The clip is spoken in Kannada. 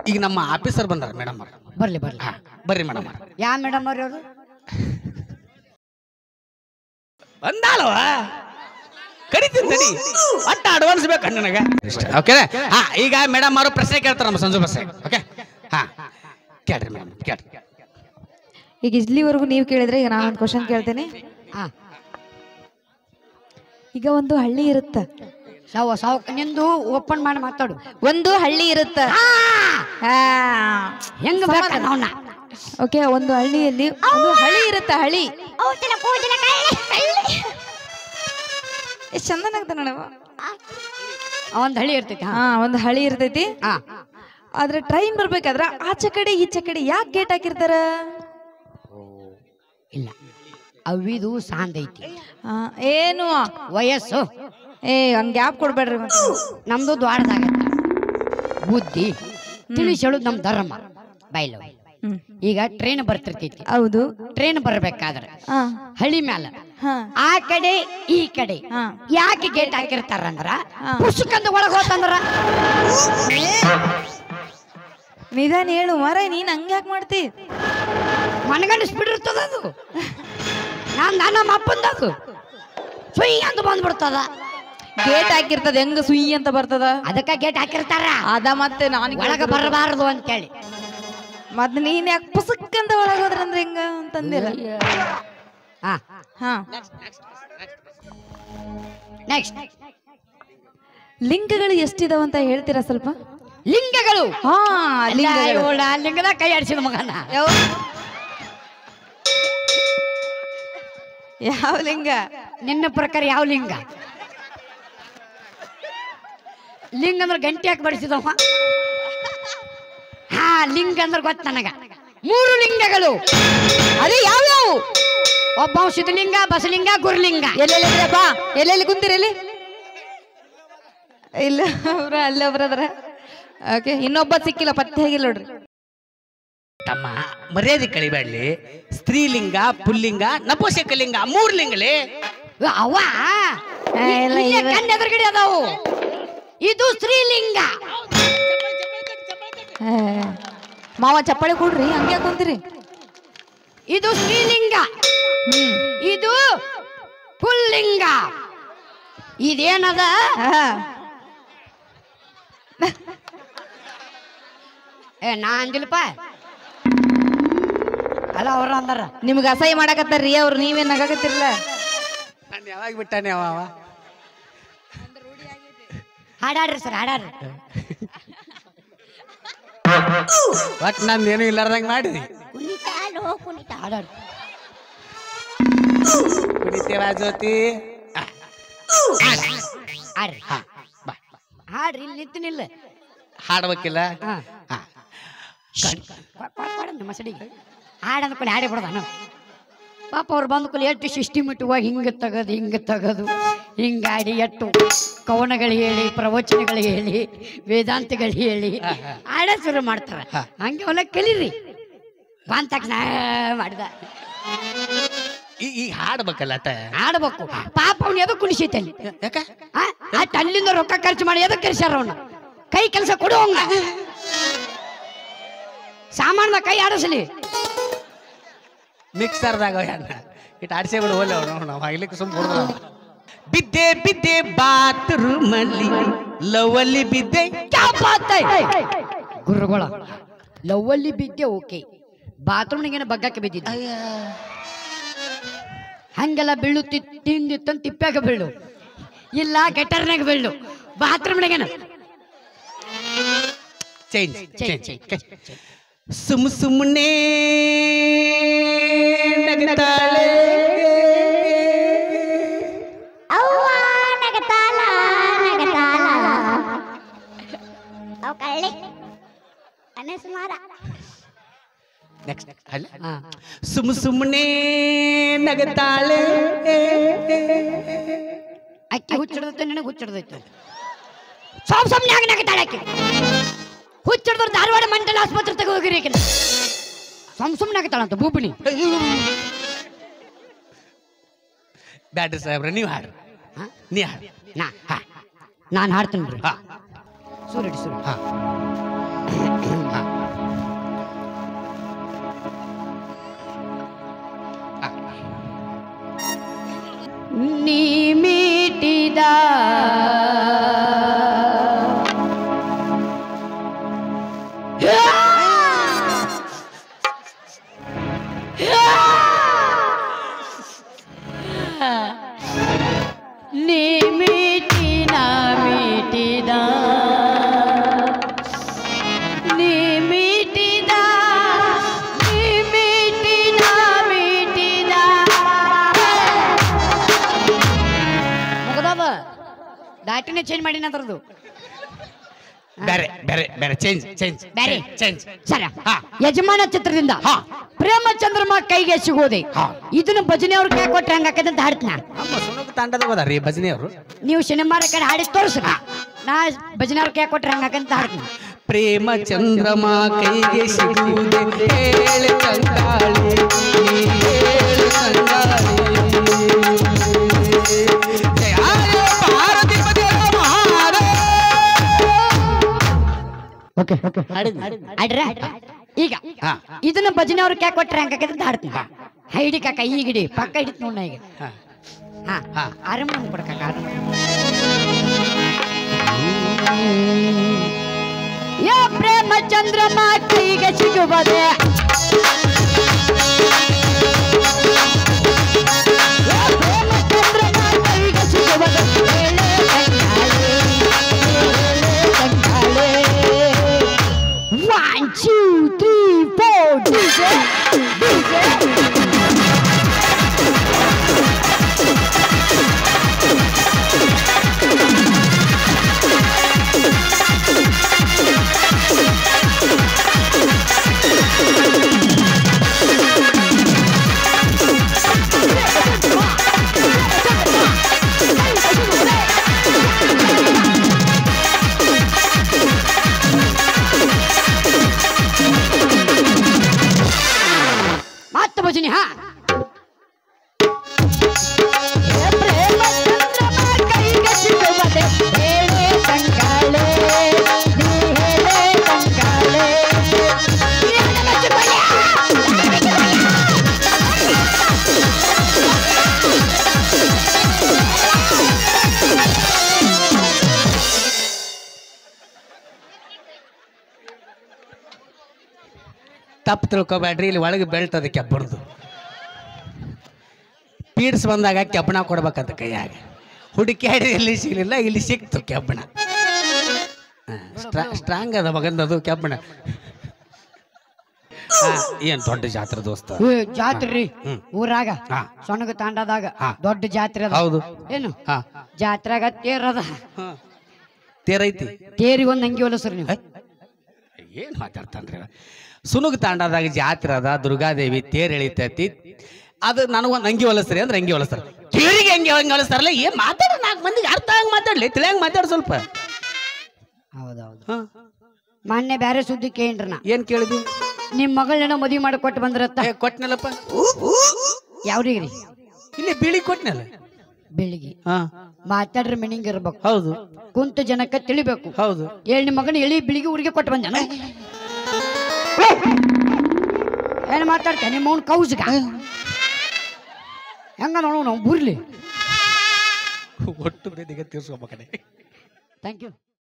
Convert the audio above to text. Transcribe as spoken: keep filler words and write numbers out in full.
ಈಗ ನಮ್ಮ ಆಫೀಸರ್ ಬಂದಾರ ಮೇಡಮ್ ಅವ್ರ. ಬರ್ಲಿ ಬರ್ಲಿ ಬರ್ರಿ ಮೇಡಮ್ ಅವ್ರ. ಯಾ ಮೇಡಮ್ ಅವ್ರಿ ಅವರು ಬಂದಾಳವ ಕರಿತೀನಿ ತಡಿ ಒಟ್ಟ ಅಡ್ವಾನ್ಸ್ ಬೇಕು ನನಗೆ. ಓಕೆ ಹಾ ಈಗ ಮೇಡಮ್ ಅವರು ಪ್ರಶ್ನೆ ಕೇಳ್ತಾರ ನಮ್ಮ ಸಂಜು ಬಸ್. ಓಕೆ ಹಾ ಕೇಳ್ರಿ ಮೇಡಮ್ ಕೇಳ್ರಿ. ಈಗ ಇಲ್ಲಿವರೆಗೂ ನೀವು ಕೇಳಿದ್ರೆ ಈಗ ನಾನು ಒಂದು ಕ್ವಶನ್ ಕೇಳ್ತೇನೆ. ಹಾ ಈಗ ಒಂದು ಹಳ್ಳಿ ಇರುತ್ತ, ಸಾವ ಸಾವ್ ನಿಂದು ಓಪನ್ ಮಾಡಿ ಮಾತಾಡು. ಒಂದು ಹಳ್ಳಿ ಇರುತ್ತ. ಹೆಂಗ ಓಕೆ, ಒಂದು ಹಳ್ಳಿಯಲ್ಲಿ ಒಂದು ಹಳಿ ಇರುತ್ತ. ಹಳಿ ಎಷ್ಟು ಚಂದನ ಆಗ್ತ ನೋಡವ. ಒಂದ್ ಹಳಿ ಇರ್ತೈತಿ. ಹಾ ಒಂದು ಹಳಿ ಇರ್ತೈತಿ. ಹಾ ಆದ್ರೆ ಟ್ರೈನ್ ಬರ್ಬೇಕಾದ್ರ ಆಚೆ ಕಡೆ ಈಚೆ ಕಡೆ ಯಾಕೆ ಗೇಟ್ ಹಾಕಿರ್ತಾರ? ಇಲ್ಲ, ಅವಿದು ಸಾಂದ್ ಐತಿ. ಏನು ವಯಸ್ಸು ಏ ಒಂದ್ ಗ್ಯಾಪ್ ಕೊಡ್ಬೇಡ್ರಿ. ನಮ್ದು ದ್ವಾರದಾಗತ್ತ ಬುದ್ಧಿ ತಿಳಿಸಿ ಹೇಳುದು ನಮ್ ಧರ್ಮ ಬೈಲ. ಈಗ ಟ್ರೈನ್ ಬರ್ತಿರ್ತೈತಿ. ಹೌದು, ಟ್ರೈನ್ ಬರ್ಬೇಕಾದ್ರೆ ಹಳಿ ಮ್ಯಾಲ ಆ ಕಡೆ ಈ ಕಡೆ ಯಾಕೆ ಗೇಟ್ ಹಾಕಿರ್ತಾರಂದ್ರ ಪುಸ್ತಕದ ಒಳಗ ಹೋತಂದ್ರ ನಿಧಾನ ಹೇಳು ಮಾರ. ನೀನ್ ಹಂಗ ಯಾಕೆ ಮಾಡ್ತಿ? ಮನಗಣಿಸ್ಬಿಟ್ಟಿರ್ತದ ಅದು. ನಾನ್ ನಮ್ಮ ಅಪ್ಪಂದದು ಸುಯ್ ಅಂತ ಬಂದ್ಬಿಡ್ತದ. ಗೇಟ್ ಹಾಕಿರ್ತದ ಹೆಂಗ ಸುಯಿ ಅಂತ ಬರ್ತದ? ಅದಕ್ಕ ಗೇಟ್ ಹಾಕಿರ್ತಾರ. ಅದ ಮತ್ತೆ ನಾನು ಒಳಗ ಬರಬಾರದು ಅಂತೇಳಿ. ಮತ್ ನೀನ್ ಯಾಕೆ ಪುಸ್ತಕ ಅಂತ ಒಳಗ ಹೋದ್ರಂದ್ರೆ ಹೆಂಗ ಅಂತಂದಿರ? ಹಾ ಹಾ ನೆಕ್ಸ್ಟ್ ಲಿಂಗಗಳು ಎಷ್ಟಿದಾವಂತ ಹೇಳ್ತೀರಾ ಸ್ವಲ್ಪ? ಲಿಂಗಗಳು ಹಾ ಲಿಂಗದ ಕೈ ಆಡಿಸಿದ ಮಗನ. ಯಾವ ಲಿಂಗ? ನಿನ್ನ ಪ್ರಕಾರ ಯಾವ ಲಿಂಗ? ಲಿಂಗ ಅಂದ್ರೆ ಗಂಟೆ ಹಾಕಿ ಬಡಿಸಿದವ. ಹಾ ಲಿಂಗ ಅಂದ್ರೆ ಗೊತ್ತ ನನಗ. ಮೂರು ಲಿಂಗಗಳು ಅದೇ ಯಾವ್ಯಾವು? ಒಬ್ಬ ಸಿದ್ಧಲಿಂಗ, ಬಸಲಿಂಗ, ಗುರುಲಿಂಗ. ಎಲ್ಲೆಲ್ಲಿ ಬಾ, ಎಲ್ಲೆಲ್ಲಿ ಕುಂತಿರಲಿ? ಇಲ್ಲ ಅವ್ರ ಅಲ್ಲ ಒಬ್ರದ್ರ. ಓಕೆ, ಇನ್ನೊಬ್ಬ ಸಿಕ್ಕಿಲ್ಲ, ಪತ್ತೆ ಆಗಿಲ್ಲ ನೋಡ್ರಿ. ತಮ್ಮ ಮರ್ಯಾದೆ ಕಳಿಬೇಡ್ಲಿ. ಸ್ತ್ರೀಲಿಂಗ, ಪುಲ್ಲಿಂಗ, ನಪುಂಸಕಲಿಂಗ ಮೂರ್ ಲಿಂಗಲೇ ಅವ ಎದುರುಗಡೆ ಅದಾವು. ಇದು ಸ್ತ್ರೀಲಿಂಗ. ಮಾವ ಚಪ್ಪಾಳೆ ಕೊಡ್ರಿ, ಹಂಗೆ ಕುಂತೀರಿ. ಇದು ಸ್ತ್ರೀಲಿಂಗ, ಇದು ಪುಲ್ಲಿಂಗ. ಇದೇನದ? ಏ ನಾ ಅಂದಿಲ್ಪ ಅಲ್ಲ, ಅವ್ರ ಅಂದಾರ. ನಿಮ್ಗೆ ಅಸಹ್ಯ ಮಾಡಕತ್ತಾರ್ರಿ ಅವ್ರು, ನೀವೇನ್ ನಗಾಕತ್ತಿರ್ಲ? ನಾನು ಯಾವಾಗ ಬಿಟ್ಟಾನೆ ಅವ ಅವ ಹಾಡಾಡ್ರಿ ಸರ್, ಹಾಡಾಡ್ರಿ. ಒಟ್ ನಂದು ಏನು ಇಲ್ಲಾರ್ದಂಗ ಮಾಡಿದಿ. ಕುಣಿತ ಹಾಡಾಡ್ರಿ. ಕುಣಿತೇವ ಜ್ಯೋತಿ. ಹಾಡ್ರಿ ಹಾಡ್ರಿ, ಇಲ್ಲಿ ನಿಂತಿನಿಲ್ಲ. ಹಾಡ್ಬೇಕಿಲ್ಲ. ಮಸಡಿಗೆ ಹಾಡ ಅಂದ್ಕೊಳ್ಳಿ ಹಾಡೇ ಬಿಡೋದಾನು. ಪಾಪ ಅವ್ರು ಬಂದ್ಕೊಳ್ಳಿ ಎಷ್ಟು ಸಿಸ್ಟಮೆಟಿಕ್ ಹಿಂಗೆ ತಗದು ಹಿಂಗೆ ತಗದು ಹಿಂಗಾಡಿ ಎಷ್ಟು ಕವನಗಳು ಹೇಳಿ, ಪ್ರವಚನಗಳು ಹೇಳಿ, ವೇದಾಂತಗಳು ಹೇಳಿ ಹಾಡ ಶುರು ಮಾಡ್ತಾರ. ಹಂಗೆ ಅವನ್ನ ಕಲೀರಿ. ಬಂದ ತಕ್ಷಣ ಮಾಡಿದ ಈ ಹಾಡ್ಬೇಕಲ್ಲ ಅಟ ಆಡ್ಬೇಕು. ಪಾಪ ಅವ್ನು ಎದಕ್ಕೆ ಕುಣಿಸೈತಲ್ಲಿ? ಯಾಕ ಅಟ್ ಅಲ್ಲಿಂದ ರೊಕ್ಕ ಖರ್ಚು ಮಾಡಿ ಎದಕ್ಕೆ ಕರ್ಸ್ಯಾರ ಅವನ್ನ? ಕೈ ಕೆಲಸ ಕೊಡುವಂಗ ಸಾಮಾನ್ಯ ಕೈ ಆಡಿಸ್ಲಿ. ಮಿಕ್ಸರ್ದಾಗ ಇಟ್ಟು ಆಡಿಸೇ ಬಿಡು ಹೋಲ್ಲ ಅವನು. ನಾವು ಆಗ್ಲಿಕ್ಕೆ ಸುಮ್ ಕೊಡ್ದ. ಬಿದ್ದೆ ಬಿದ್ದೆ ಬಾತ್ರೂಮಲ್ಲಿ ಲವಲ್ಲಿ ಬಿದ್ದೆ. ಗುರುಗಳ ಲವ್ವಲ್ಲಿ ಬಿದ್ದೆ ಓಕೆ, ಬಾತ್ರೂಮ್ನಿಗೇನ ಬಗ್ಗಕ್ಕೆ ಬಿದ್ದಿದ್ದ. ಹಂಗೆಲ್ಲ ಬೀಳು ತಿಂದಿತ್ತಂತ ತಿಪ್ಪಾಗ ಬೀಳು, ಇಲ್ಲ ಗಟರ್ನಾಗ ಬೀಳು, ಬಾತ್ರೂಮ್ನಾಗೇನ ಚೇಂಜ್ ಚೇಂಜ್. ಸುಮ್ ಸುಮ್ಮನೆ ನಗತಾಳೆ ನೆಕ್ಸ್ಟ್ ಅಲ್ಲ. ಸುಮ್ ಸುಮ್ಮನೆ ನಗತಾಳೆ. ಅಕ್ಕಿ ಹುಚ್ಚಿಡ್ದೈತೆ, ನನಗೆ ಹುಚ್ಚಿಡ್ದೈತೆ. ಸಾಮ್ ಸುಮ್ಮನೆ ಆಗಿ ನಗತಾಳೆ ಅಕ್ಕಿ. ಹುಚ್ಚಿಡ್ದವ್ರು ಧಾರವಾಡ ಮೆಂಟಲ್ ಆಸ್ಪತ್ರೆ ತಗೋ ಹೋಗಿರಿ. ಸುಮ್ ಸುಮ್ಮನೆ ಆಗತ್ತಾಳಂತ ಬೂಬಿಣಿ. ಬ್ಯಾಡ್ರಿ ಸಾಹೇಬ್ರ, ನೀವು ಹಾಡ್ರಿ. ನೀ ಹಾಡ್ರಿ. ನಾ ನಾನು ಹಾಡ್ತೀನಿ. ಸೂರ್ಯ ಸೂರ್ಯ ಹಾ. ನೀ ಮೀಟಿದ ನೀ ಮೀಟಿನ ಮೀಟಿದ ನೀ ಮೀಟಿದ ನೀ ಮೀಟಿದ ಮೀಟಿದ ಮುಗದವ ದಾಟಿನೇ ಚೇಂಜ್ ಮಾಡಿ ನಂತರದು ಬೇರೆ ಬೇರೆ ಬೇರೆ ಚೇಂಜ್ ಚೇಂಜ್ ಬೇರೆ ಚೇಂಜ್ ಸರ ಹಾ. ಯಜಮಾನ ಚಿತ್ರದಿಂದ ಹಾ. ಪ್ರೇಮ ಚಂದ್ರಮ ಕೈಗೆ ಸಿಗೋದೆ ಹಾ. ಇದನ್ನ ಭಜನೆ ಅವ್ರ ಕೈ ಕೊಟ್ರೆ ಹಂಗಾಕೈತೆ ಅಂತ ಹಾಡ್ತೀನಿ ನಮ್ಮ ಸುನಕ ತಾಂಡದಾಗ ಹೋದಾರಿ ಭಜನೆ ಅವರು. ನೀವು ಸಿನಿಮಾರ ಕಡೆ ಹಾಡಿ ತೋರಿಸ್ರ ನಾ ಭಜನೆ ಅವ್ರ ಕೈ ಕೊಟ್ರೆ ಹಂಗಾಕಂತ ಹಾಡ್ತೀನಿ. ಪ್ರೇಮ ಚಂದ್ರಮ ಕೈಗೆ ಸಿಗುವುದೇ ಹೇಳು ಕಂಗಾಳಿ ನೀ ಹೇಳು ಕಂಗಾಳಿ. ಜಯ ಭಾರತಿ ಪತಿಯ ಮಹಾರ. ಓಕೆ ಹಾಡ್ರ ಈಗ ಹಾ. ಇದನ್ನ ಭಜನೆ ಅವ್ರ ಕೈ ಕೊಟ್ರೆ ಹಂಗಾಕೈತೆ ಅಂತ ಹಾಡ್ತೀನಿ. ಹೈಡಿ ಕಾಕ ಈಗಿಡಿ ಪಕ್ಕ ಹಿಡಿತ್ ನೋಡ ಈಗ ಹಾ. ಹಾ ಹಾ. ಆರಾಮ ಕೊಡ್ಕಾಕ ಆರಾಮ ಯಾ ಪ್ರೇಮ ಚಂದ್ರಮ ಕೈಗೆ ಸಿಗುವುದೇ ಯಾ ಪ್ರೇಮ ಚಂದ್ರಮ ಕೈಗೆ ಸಿಗುವುದೇ ಹೇಳೆ ಕಂಗಾಳೆ, ಹೇಳೆ ಕಂಗಾಳೆ. One, two, three, four, D J, D J. ಮಾತು ಭಜನೆ ಹಾ. ಪ್ರೇಮ ಚಂದ್ರಮ ಕೈಗೆ ಸಿಗುವುದೇ ಹೇಳೆ ಕಂಗಾಳೆ, ನೀ ಹೇಳೆ ಕಂಗಾಳೆ. ತಪ್ಪು ತಿಳ್ಕೊಬೇಡ್ರಿ, ಇಲ್ಲಿ ಒಳಗೆ ಬೆಲ್ಟ್ ಅದು ಕೆಬ್ಬಣದು. ಪೀಡ್ಸ್ ಬಂದಾಗ ಕೆಬ್ಬಣ ಕೊಡ್ಬೇಕಂತ ಕೈಯಾಗ ಹುಡುಕ್ಯಾಡಿ ಇಲ್ಲಿ ಸಿಗಲಿಲ್ಲ, ಇಲ್ಲಿ ಸಿಕ್ತು ಕೆಬ್ಬಣ. ಸ್ಟ್ರಾಂಗ್ ಅದ ಮಗಂದದು ಕೆಬ್ಬಣ. ಏನ್ ದೊಡ್ಡ ಜಾತ್ರೆ ದೋಸ್ತ. ಏ, ಜಾತ್ರೆ ಹ್ಮ್. ಊರಾಗ ಹಾ. ಸೊಣಗ ತಾಂಡದಾಗ ಹಾ. ದೊಡ್ಡ ಜಾತ್ರೆ ಅದ. ಹೌದು. ಏನು ಹಾ. ಜಾತ್ರೆಗ ತೇರದ ತೇರೈತಿ. ತೇರಿ ಒಂದ್ ಅಂಗಿ ಹೊಲಸ್ರಿ ನೀವು. ಏನ್ ಮಾತಾಡ್ತಾನ್ರಿ ಸುನುಗ್ ತಾಂಡದಾಗ ಜಾತ್ರೆ ಅದ, ದುರ್ಗಾದೇವಿ ತೇರ್ ಎಳಿತೈತಿ. ಅದು ನನಗೊಂದು ಅಂಗಿ ಹೊಲಸ್ರಿ ಅಂದ್ರೆ ಅಂಗಿ ಹೊಲಸ್ತಾರ. ತೇರಿಗೆ ಅಂಗಿ ಹಂಗೆ ಹೊಲಸ್ತಾರಲ್ಲ, ಏನ್ ಮಾತಾಡ ನಾಲ್ಕು ಮಂದಿಗೆ ಅರ್ಥ ಹಂಗೆ ಮಾತಾಡ್ಲಿ, ತಿಳಿಯಂಗ್ ಮಾತಾಡ ಸ್ವಲ್ಪ. ಹೌದೌದು. ಹಾ. ಮೊನ್ನೆ ಬ್ಯಾರೆ ಸುದ್ದಿ ಕೇಳ್ರಿ ನಾ. ಏನ್ ಕೇಳಿದ್ವಿ? ನಿಮ್ ಮಗಳನ್ನ ಮದುವೆ ಮಾಡಿ ಕೊಟ್ಟು ಬಂದ್ರತ್ತ. ಏ, ಕೊಟ್ನಲ್ಲಪ್ಪ. ಯಾವ್ರಿಗ್ರಿ? ಇಲ್ಲಿ ಬಿಳಿ ಕೊಟ್ನಲ್ಲ. ಬೆಳಿಗ್ಗೆ ಹಾ. ಮಾತಾಡ್ರಿ ಮಿನಿಂಗ್ ಇರ್ಬೇಕು. ಹೌದು ಕುಂತ ಜನಕ್ಕ ತಿಳಿಬೇಕು. ಹೌದು. ಹೇಳಿ ನಿಮ್ಮ ಮಗನ ಎಳಿ ಬಿಳಿಗೆ ಊರಿಗೆ ಕೊಟ್ಟು ಬಂದ. ಏನ್ ಮಾತಾಡ್ತೇನೆ ನಿಮ್ಮ ಅವ್ನ ಕೌಸ್ಗ ಹೆಂಗ ನೋಡು ನಾವು ಬುರ್ಲಿ ಒಟ್ಟು ಬೇದಿಗೆ ತೀರ್ಸ್ಕೊಬೇಕಡೆ. Thank you.